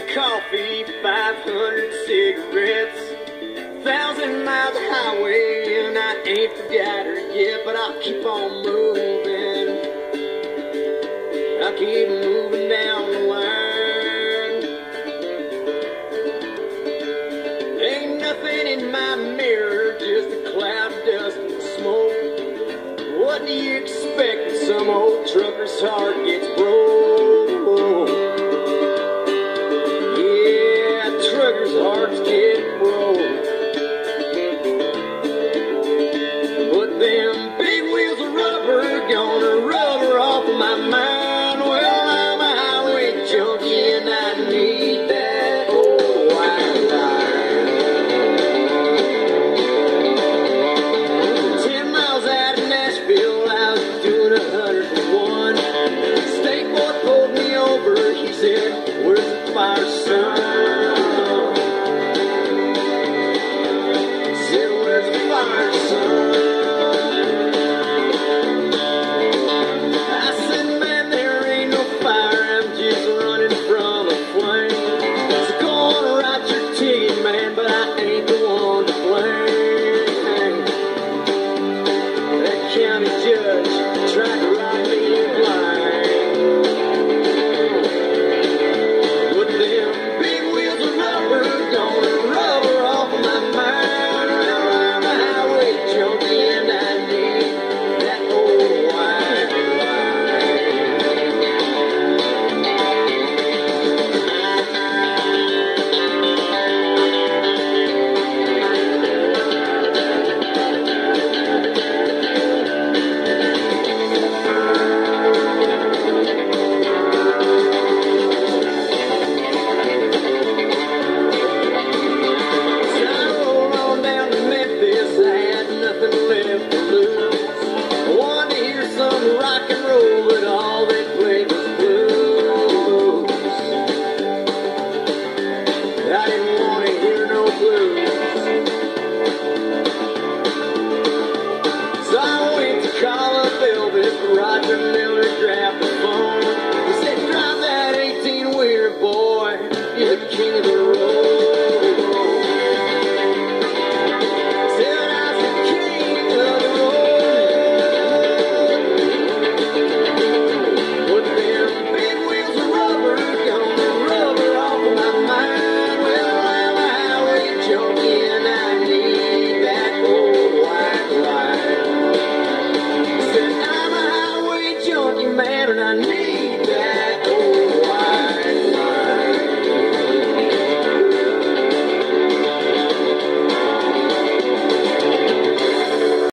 coffee, 500 cigarettes, 1,000 miles of highway, and I ain't forgot her yet, but I'll keep on moving. I'll keep moving down the line. Ain't nothing in my mirror, just a cloud of dust and smoke. What do you expect when some old trucker's heart gets broke? Yeah, truckers' hearts get broke. But them big wheels of rubber gonna rubber off of my mind. Well, I'm a highway junkie and I need that old white line. 10 miles out of Nashville, I was doing 101. State boy pulled me over, he said, "Where's the fire, son?" Said, "Where's the fire, son?" I said, "Man, there ain't no fire, I'm just running from a flame." So go on, write your ticket, man, but I ain't the one to blame. That county judge tried to write me blind. But them big wheels of rubber gonna rubber off of my mind. Well, I'm a highway junkie and I need that old white line. So I rolled on down to Memphis, I had nothing left to lose. I wanted to hear some rock and roll, but all they played was blues. I didn't want to hear no blues. So I went to call up Elvis, Roger Miller grabbed the phone. He said, "Drive that 18-wheeler, boy, you're the king of the road." Said I was the king of the road. But them big wheels of rubber gonna rubber off of my mind. Well, I'm a highway junkie and I need that old white line. Said I'm a highway junkie, man, and I need